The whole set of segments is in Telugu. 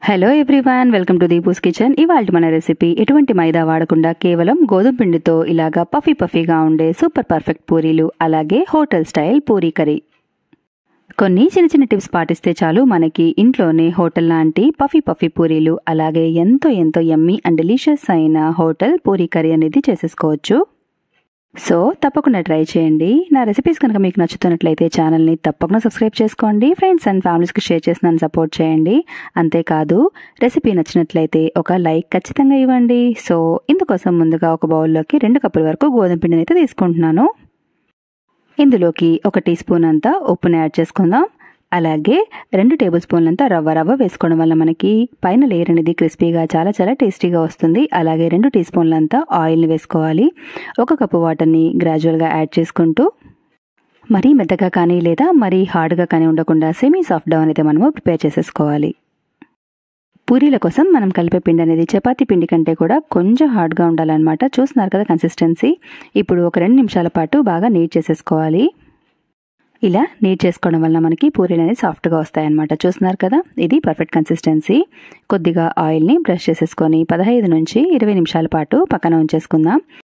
Hello everyone, welcome to Deepu's kitchen. ఇవాల్టి మన రెసిపీ ఎటువంటి మైదా వాడకుండా కేవలం గోధుమ పిండితో ఇలాగా పఫీగా ఉండే సూపర్ పర్ఫెక్ట్ పూరీలు, అలాగే హోటల్ స్టైల్ పూరీ కర్రీ. కొన్ని చిన్న చిన్న టిప్స్ పాటిస్తే చాలు, మనకి ఇంట్లోనే హోటల్ లాంటి పఫీ పూరీలు, అలాగే ఎంతో ఎంతో యమ్మీ అండ్ డెలిషియస్ అయిన హోటల్ పూరీ కర్రీ అనేది చేసేసుకోవచ్చు. సో తప్పకుండా ట్రై చేయండి. నా రెసిపీస్ కనుక మీకు నచ్చుతున్నట్లయితే ఛానల్ని తప్పకుండా సబ్స్క్రైబ్ చేసుకోండి. ఫ్రెండ్స్ అండ్ ఫ్యామిలీస్కి షేర్ చేసి నన్ను సపోర్ట్ చేయండి. అంతేకాదు, రెసిపీ నచ్చినట్లయితే ఒక లైక్ ఖచ్చితంగా ఇవ్వండి. సో ఇందుకోసం ముందుగా ఒక బౌల్లోకి 2 కప్పుల వరకు గోధుమ పిండిని అయితే తీసుకుంటున్నాను. ఇందులోకి 1 టీ స్పూన్ అంతా ఉప్పుని యాడ్ చేసుకుందాం. అలాగే 2 టేబుల్ స్పూన్లంతా రవ్వ వేసుకోవడం వల్ల మనకి పైన లేయర్ అనేది క్రిస్పీగా చాలా టేస్టీగా వస్తుంది. అలాగే 2 టీ స్పూన్లంతా ఆయిల్ని వేసుకోవాలి. 1 కప్పు వాటర్ని గ్రాడ్యువల్గా యాడ్ చేసుకుంటూ, మరీ మెత్తగా కానీ లేదా మరీ హార్డ్గా కానీ ఉండకుండా సెమీ సాఫ్ట్ డౌ అయితే మనము ప్రిపేర్ చేసేసుకోవాలి. పూరీల కోసం మనం కలిపే పిండి అనేది చపాతీ పిండి కంటే కూడా కొంచెం హార్డ్గా ఉండాలన్నమాట. చూస్తున్నారు కదా కన్సిస్టెన్సీ. ఇప్పుడు ఒక 2 నిమిషాల పాటు బాగా నీట్ చేసేసుకోవాలి. ఇలా నీట్ చేసుకోవడం వల్ల మనకి పూరీలు అనేది సాఫ్ట్గా వస్తాయన్నమాట. చూస్తున్నారు కదా, ఇది పర్ఫెక్ట్ కన్సిస్టెన్సీ. కొద్దిగా ఆయిల్ని బ్రష్ చేసేసుకొని 15 నుంచి 20 నిమిషాల పాటు పక్కన ఉంచేసుకుందాం.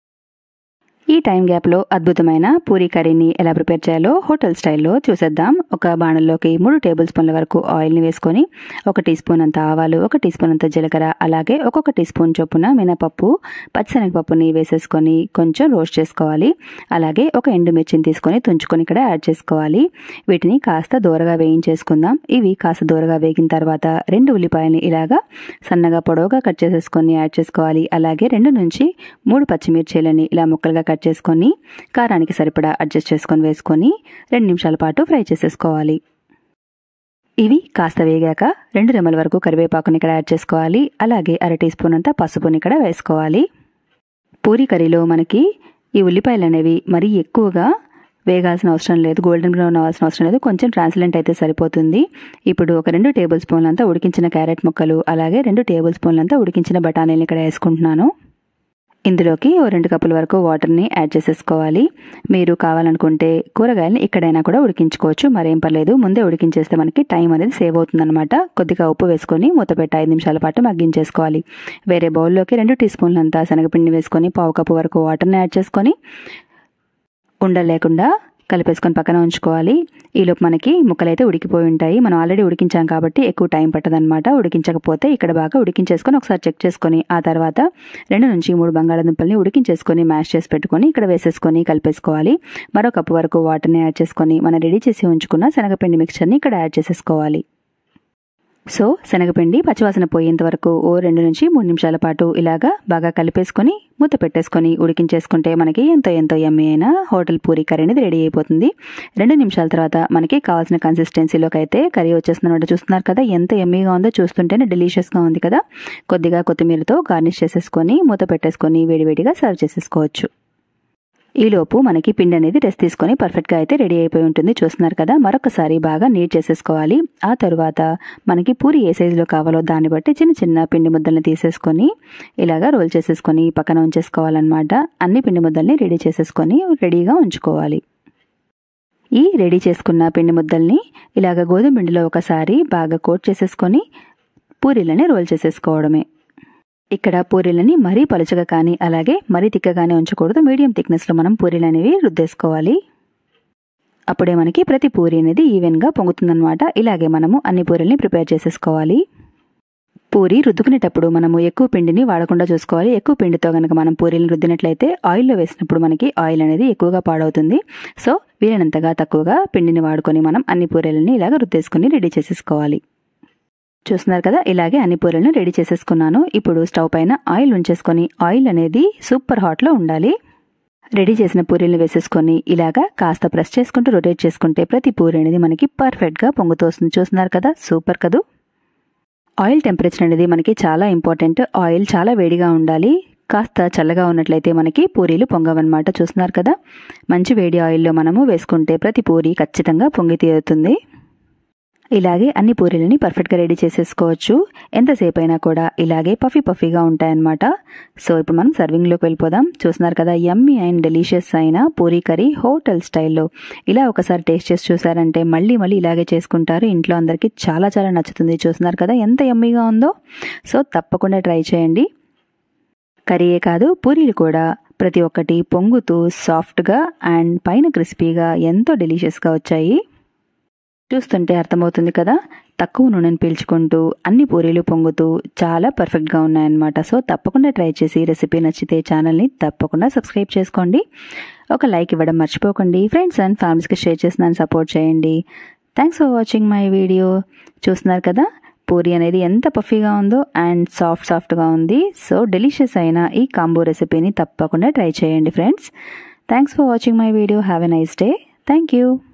ఈ టైం గ్యాప్లో అద్భుతమైన పూరీ కర్రీని ఎలా ప్రిపేర్ చేయాలో హోటల్ స్టైల్లో చూసేద్దాం. ఒక బాణల్లోకి 3 టేబుల్ స్పూన్ల వరకు ఆయిల్ని వేసుకొని 1 టీ స్పూన్ అంత ఆవాలు, 1 టీ స్పూన్ అంత జీలకర్ర, అలాగే ఒక్కొక్క టీ స్పూన్ చొప్పున మినపప్పు, పచ్చిశనగపప్పుని వేసేసుకొని కొంచెం రోస్ట్ చేసుకోవాలి. అలాగే ఒక ఎండుమిర్చిని తీసుకొని తుంచుకొని ఇక్కడ యాడ్ చేసుకోవాలి. వీటిని కాస్త దూరగా వేయించేసుకుందాం. ఇవి కాస్త దూరగా వేగిన తర్వాత 2 ఉల్లిపాయలని ఇలాగా సన్నగా పొడవుగా కట్ చేసేసుకొని యాడ్ చేసుకోవాలి. అలాగే 2 నుంచి 3 పచ్చిమిర్చీలని ఇలా ముక్కలుగా కట్ చేసుకొని కారానికి సరిపడా అడ్జస్ట్ చేసుకొని వేసుకొని 2 నిమిషాల పాటు ఫ్రై చేసేసుకోవాలి. ఇవి కాస్త వేగాక 2 రెమ్మల వరకు కరివేపాకుని ఇక్కడ యాడ్ చేసుకోవాలి. అలాగే 1/2 టీ స్పూన్ అంతా పసుపుని ఇక్కడ వేసుకోవాలి. పూరీ కర్రీలో మనకి ఈ ఉల్లిపాయలు అనేవి మరీ ఎక్కువగా వేగాల్సిన అవసరం లేదు, గోల్డెన్ బ్రౌన్ అవ్వాల్సిన అవసరం లేదు, కొంచెం ట్రాన్స్లెంట్ అయితే సరిపోతుంది. ఇప్పుడు ఒక 2 టేబుల్ స్పూన్లంతా ఉడికించిన క్యారెట్ ముక్కలు, అలాగే 2 టేబుల్ స్పూన్లంతా ఉడికించిన బఠానీలు ఇక్కడ వేసుకుంటున్నాను. ఇందులోకి 2 కప్పుల వరకు వాటర్ని యాడ్ చేసేసుకోవాలి. మీరు కావాలనుకుంటే కూరగాయలని ఇక్కడైనా కూడా ఉడికించుకోవచ్చు, మరేం పర్లేదు. ముందే ఉడికించేస్తే మనకి టైం అనేది సేవ్ అవుతుందన్నమాట. కొద్దిగా ఉప్పు వేసుకొని మూత పెట్టి 5 నిమిషాల పాటు మగ్గించేసుకోవాలి. వేరే బౌల్లోకి 2 టీ స్పూన్లంతా శనగపిండిని వేసుకొని 1/2 కప్పు వరకు వాటర్ని యాడ్ చేసుకొని ఉండలు లేకుండా కలిపేసుకొని పక్కన ఉంచుకోవాలి. ఈలోపు మనకి ముక్కలైతే ఉడికిపోయి ఉంటాయి. మనం ఆల్రెడీ ఉడికించాం కాబట్టి ఎక్కువ టైం పట్టదనమాట. ఉడికించకపోతే ఇక్కడ బాగా ఉడికించేసుకొని ఒకసారి చెక్ చేసుకొని ఆ తర్వాత 2 నుంచి 3 బంగాళాదుంపల్ని ఉడికించేసుకొని మ్యాష్ చేసి పెట్టుకొని ఇక్కడ వేసేసుకొని కలిపేసుకోవాలి. మరో కప్పు వరకు వాటర్ని యాడ్ చేసుకొని మనం రెడీ చేసి ఉంచుకున్న శనగపిండి మిక్చర్ని ఇక్కడ యాడ్ చేసేసుకోవాలి. సో శనగపిండి పచ్చివాసన పోయేంత వరకు 2 నుంచి 3 నిమిషాల పాటు ఇలాగా బాగా కలిపేసుకొని మూత పెట్టేసుకొని ఉడికించేసుకుంటే మనకి ఎంతో యమ్మీ అయిన హోటల్ పూరీ కర్రీ అనేది రెడీ అయిపోతుంది. 2 నిమిషాల తర్వాత మనకి కావాల్సిన కన్సిస్టెన్సీలోకి అయితే కర్రీ వచ్చేస్తుందన్నమాట. చూస్తున్నారు కదా ఎంత యమ్మీగా ఉందో, చూస్తుంటేనే డెలిషియస్గా ఉంది కదా. కొద్దిగా కొత్తిమీరతో గార్నిష్ చేసేసుకొని మూత పెట్టేసుకొని వేడివేడిగా సర్వ్ చేసేసుకోవచ్చు. ఈలోపు మనకి పిండి అనేది రెస్ట్ తీసుకొని పర్ఫెక్ట్గా అయితే రెడీ అయిపోయి ఉంటుంది. చూస్తున్నారు కదా, మరొకసారి బాగా నీట్ చేసేసుకోవాలి. ఆ తర్వాత మనకి పూరి ఏ సైజులో కావాలో దాన్ని బట్టి చిన్న పిండి ముద్దల్ని తీసేసుకొని ఇలాగా రోల్ చేసేసుకొని పక్కన ఉంచేసుకోవాలన్నమాట. అన్ని పిండి ముద్దల్ని రెడీ చేసేసుకొని రెడీగా ఉంచుకోవాలి. ఈ రెడీ చేసుకున్న పిండి ముద్దల్ని ఇలాగ గోధుమ పిండిలో ఒకసారి బాగా కోట్ చేసేసుకొని పూరీలని రోల్ చేసేసుకోవడమే. ఇక్కడ పూరీలని మరీ పలుచగా కానీ అలాగే మరీ తిక్కగానే ఉంచకూడదు. మీడియం థిక్నెస్లో మనం పూరీలు అనేవి రుద్దేసుకోవాలి. అప్పుడే మనకి ప్రతి పూరీ అనేది ఈవెన్గా పొంగుతుందన్నమాట. ఇలాగే మనము అన్ని పూరీల్ని ప్రిపేర్ చేసేసుకోవాలి. పూరీ రుద్దుకునేటప్పుడు మనము ఎక్కువ పిండిని వాడకుండా చూసుకోవాలి. ఎక్కువ పిండితో కనుక మనం పూరీలను రుద్దినట్లయితే ఆయిల్లో వేసినప్పుడు మనకి ఆయిల్ అనేది ఎక్కువగా పాడవుతుంది. సో వీలైనంతగా తక్కువగా పిండిని వాడుకొని మనం అన్ని పూరీలని ఇలాగ రుద్దేసుకుని రెడీ చేసేసుకోవాలి. చూస్తున్నారు కదా, ఇలాగే అన్ని పూరీలను రెడీ చేసేసుకున్నాను. ఇప్పుడు స్టవ్ పైన ఆయిల్ ఉంచేసుకొని ఆయిల్ అనేది సూపర్ హాట్లో ఉండాలి. రెడీ చేసిన పూరీలను వేసేసుకొని ఇలాగా కాస్త ప్రెస్ చేసుకుంటూ రొటేట్ చేసుకుంటే ప్రతి పూరీ అనేది మనకి పర్ఫెక్ట్గా పొంగుతూ వస్తుంది. చూస్తున్నారు కదా, సూపర్ కదూ. ఆయిల్ టెంపరేచర్ అనేది మనకి చాలా ఇంపార్టెంట్. ఆయిల్ చాలా వేడిగా ఉండాలి. కాస్త చల్లగా ఉన్నట్లయితే మనకి పూరీలు పొంగవన్నమాట. చూస్తున్నారు కదా, మంచి వేడి ఆయిల్లో మనము వేసుకుంటే ప్రతి పూరీ ఖచ్చితంగా పొంగి తీరుతుంది. ఇలాగే అన్ని పూరీలని పర్ఫెక్ట్గా రెడీ చేసేసుకోవచ్చు. ఎంతసేపు అయినా కూడా ఇలాగే పఫీగా ఉంటాయన్నమాట. సో ఇప్పుడు మనం సర్వింగ్లోకి వెళ్ళిపోదాం. చూస్తున్నారు కదా, యమ్మీ అండ్ డెలిషియస్ అయిన పూరీ కర్రీ హోటల్ స్టైల్లో. ఇలా ఒకసారి టేస్ట్ చేసి చూసారంటే మళ్ళీ ఇలాగే చేసుకుంటారు. ఇంట్లో అందరికీ చాలా నచ్చుతుంది. చూస్తున్నారు కదా ఎంత యమ్మీగా ఉందో. సో తప్పకుండా ట్రై చేయండి. కర్రీయే కాదు, పూరీలు కూడా ప్రతి ఒక్కటి పొంగుతూ సాఫ్ట్గా అండ్ పైన క్రిస్పీగా ఎంతో డెలిషియస్గా వచ్చాయి. చూస్తుంటే అర్థమవుతుంది కదా, తక్కువ నూనెను పీల్చుకుంటూ అన్ని పూరీలు పొంగుతూ చాలా పర్ఫెక్ట్గా ఉన్నాయన్నమాట. సో తప్పకుండా ట్రై చేసి రెసిపీ నచ్చితే ఛానల్ని తప్పకుండా సబ్స్క్రైబ్ చేసుకోండి. ఒక లైక్ ఇవ్వడం మర్చిపోకండి. ఫ్రెండ్స్ అండ్ ఫ్యామిలీస్కి షేర్ చేసి నన్ను సపోర్ట్ చేయండి. Thanks for watching my video. చూస్తున్నారు కదా, పూరీ అనేది ఎంత పఫీగా ఉందో అండ్ సాఫ్ట్గా ఉంది. సో డెలిషియస్ అయిన ఈ కాంబో రెసిపీని తప్పకుండా ట్రై చేయండి friends. Thanks for watching my video. Have a nice day. Thank you.